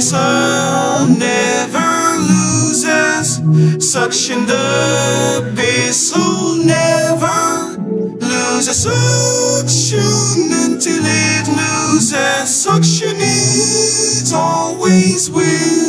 Bissell never loses. Suction, the Bissell never loses. Suction until it loses. Suction is always with.